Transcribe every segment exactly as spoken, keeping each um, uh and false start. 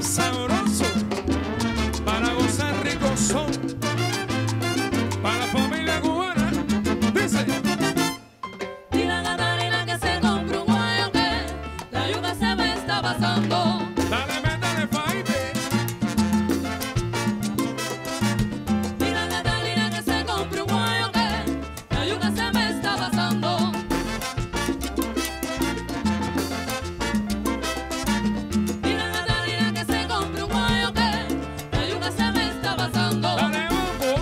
sabroso, para gozar rico son, para la familia cubana. Dice: Dile a Catalina que se compre un guayo que la yuca se me está pasando. Dale, métale, faite. Dile a Catalina que se compre un guayo que la yuca se me está pasando. Dile a Catalina que se compre un guayo que la yuca se me está pasando. Dale, bombo.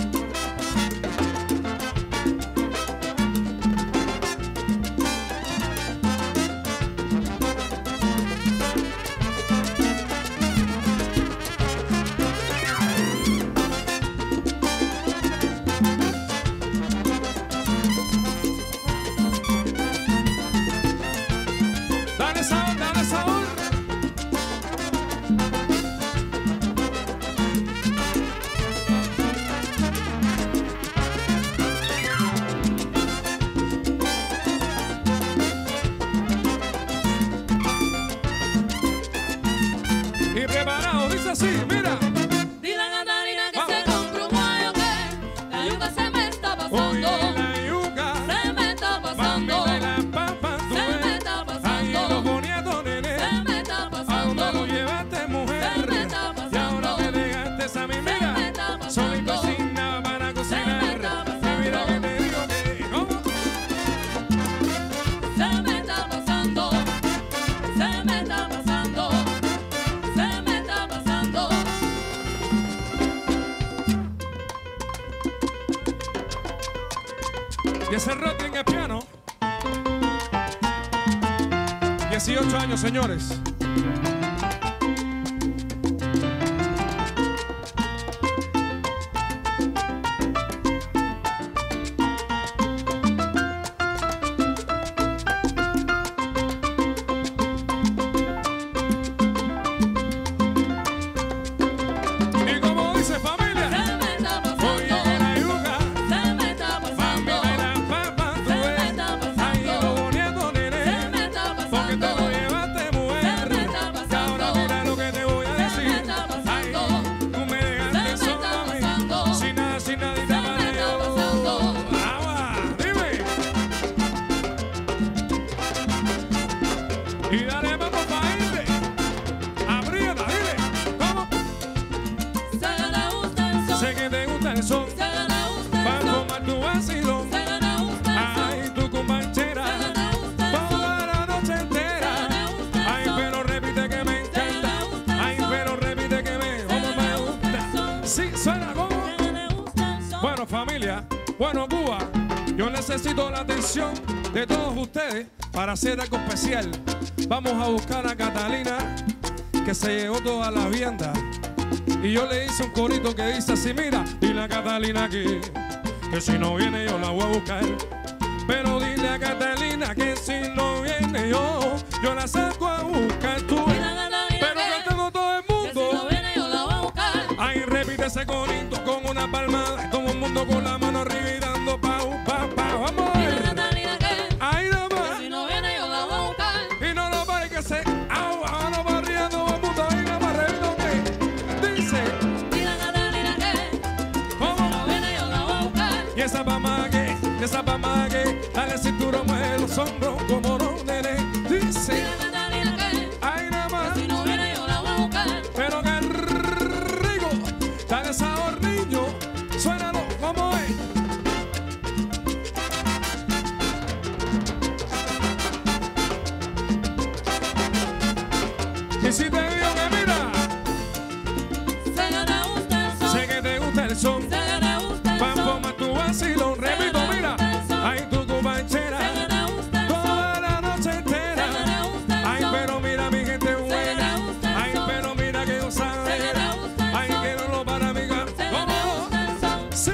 Dale sabor, dale sabor. Y preparado, dice así, mira. Dile a Catalina que se compre un guayo que la yuca se me está Oye, pasando. la yuca, Se me está mami, pasando. de la papa, tú Se me ves. está Ahí pasando. los boniatos, nene. Se me está ¿A dónde pasando. lo llevaste, mujer? Se me está Y ahora pasando. me dejaste a mí, Se me mira. está pasando. Soy cocina para cocinar. Se me está Y mira que te digo que, ¿cómo? Se me está pasando. Se me está pasando. Se me está pasando. Y ese rock en el piano. dieciocho años, señores. Y como dice familia, Se me está oye pasando. la yuca, Se me está mami pasando. de la papa, tú Se me ves. está Ahí los pasando. boniatos, Se nene. me está Porque te pasando. lo llevaste, Se mujer. me está Y ahora pasando. mira lo que te voy a Se me decir. está Ay, pasando. tú me Se dejaste me solo está a mí. pasando. Sin nada, sin nada, y Se te me está mareo. pasando. Agua, dime. Y dale, vamos pa' irte. Aprieta, dile. ¿Cómo? Se le gusta el son. Sé que te gusta el son. Se le gusta Va a el son. tomar tu vacilón. Se le gusta el son. Ay, tu compañera. Se le gusta el son. Toda la noche entera. Se le gusta el Ay, son. pero repite que me encanta. Se le gusta el Ay, son. pero repite que me, Se como le me gusta el gusta. son. Sí, suena como. Se le gusta el son. Bueno, familia, bueno, Cuba, yo necesito la atención de todos ustedes para hacer algo especial. Vamos a buscar a Catalina, que se llevó toda la vianda. Y yo le hice un corito que dice así, mira, dile a Catalina que, que si no viene yo la voy a buscar. Pero dile a Catalina que si no viene yo, yo la saco a buscar tú. Dile a Catalina Pero que- cantando todo el Que si no mundo. viene yo la voy a buscar. Ahí repite ese corito con una palmada, todo el mundo con la mano arriba y dando pau, pa, pa, vamos a Dile a ver. Catalina que Ahí que nomás, si no viene yo la voy a buscar. y no lo pare que se agua, no va riendo, vamos a ir a barrerlo que dice, Dile a Catalina que si ¿cómo? no viene yo la voy a buscar. Y esa pama que, y esa pama que, dale cinturón, mueve los hombros como no, nene, Dile dice, a Catalina que ahí nomás, que si no viene yo la voy a buscar. pero que rico, dale sabor niño, suénalo, como es. Y si te digo que mira, Se le gusta el son. sé que te gusta el son, Se le gusta el pa' son. formar tu vacilón, repito, mira, ahí tu compañera, Se le gusta el son. toda la noche Se entera, le gusta el ay, son. pero mira mi gente buena, le gusta el ay, son. pero mira que yo Se le sabera, gusta el ay, son. que no lo para amiga, Se le ¿cómo? gusta el son. Sí.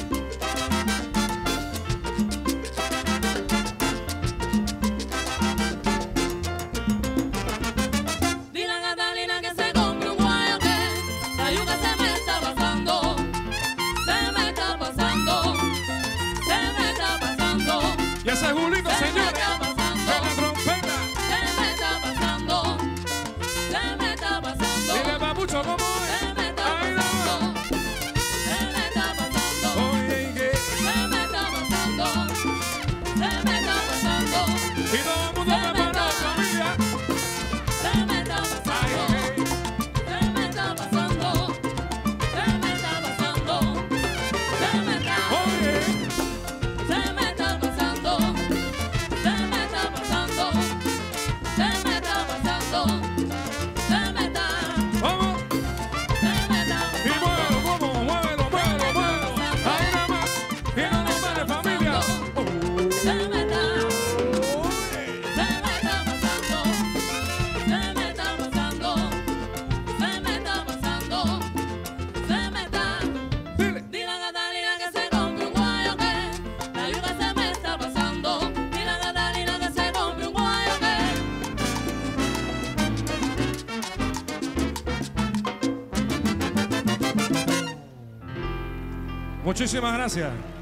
Dile a Catalina que se compre un guayo que la yuca se me está pasando. Se Muchísimas gracias.